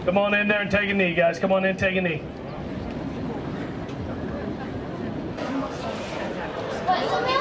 Come on in there and take a knee, guys. Come on in, take a knee. What?